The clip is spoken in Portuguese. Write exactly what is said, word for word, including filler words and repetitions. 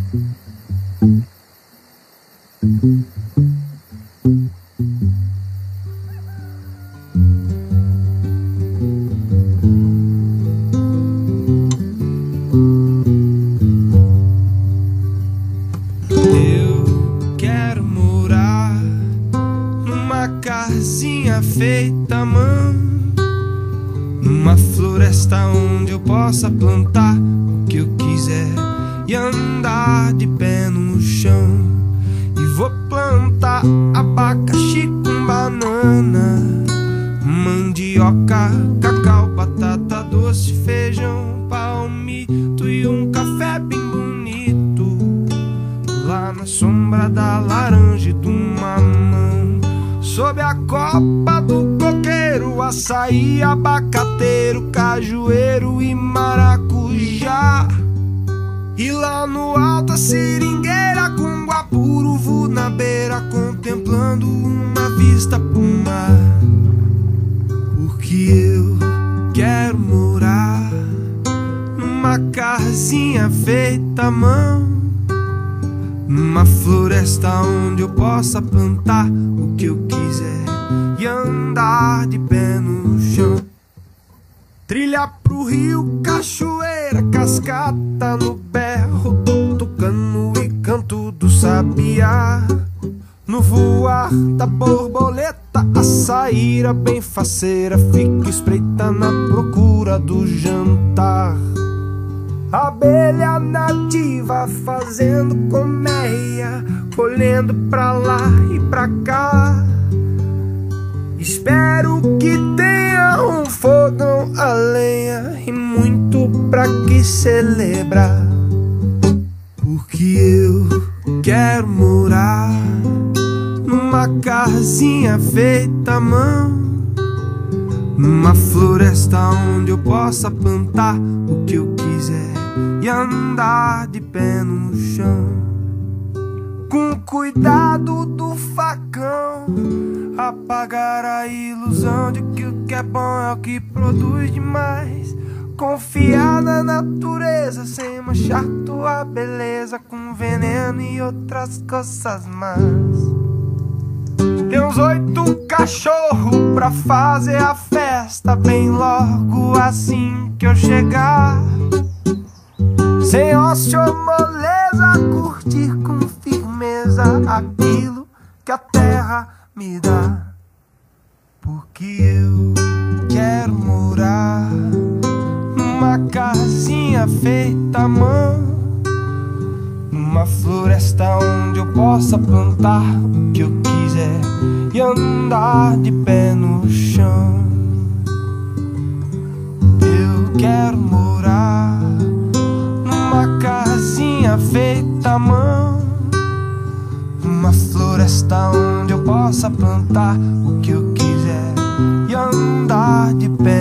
Casinha feita à mão, numa floresta onde eu possa plantar o que eu quiser e andar de pé no chão. E vou plantar abacaxi com banana, mandioca, cacau, batata doce, feijão, palmito e um café bem bonito lá na sombra da laranja e do mamão. Sob a copa do coqueiro, açaí, abacateiro, cajueiro e maracujá. E lá no alto a seringueira com guapuruvu na beira, contemplando uma vista pro mar. Porque eu quero morar numa casinha feita à mão, numa floresta onde eu possa plantar o que eu quiser e andar de pé no chão. Trilha pro rio, cachoeira, cascata no berro do tucano e canto do sabiá. No voar da borboleta, a saíra bem faceira fica espreita na procura do jantar. Abelha nativa fazendo colmeia, colhendo pra lá e pra cá. Espero que tenha um fogão a lenha e muito pra que celebrar. Porque eu quero morar numa casinha feita à mão, numa floresta onde eu possa plantar o que eu quiser e andar de pé no chão. Com cuidado do facão, apagar a ilusão de que o que é bom é o que produz demais. Confiar na natureza sem manchar tua beleza com veneno e outras coisas más. Tem uns oito cachorros pra fazer a festa bem logo assim que eu chegar. Sem ócio ou moleza, curtir com firmeza aquilo que a terra me dá. Porque eu quero morar numa casinha feita à mão, numa floresta onde eu possa plantar o que eu quiser e andar de pé no chão. Eu quero morar numa casinha feita à mão, numa floresta onde eu possa plantar o que eu quiser e andar de pé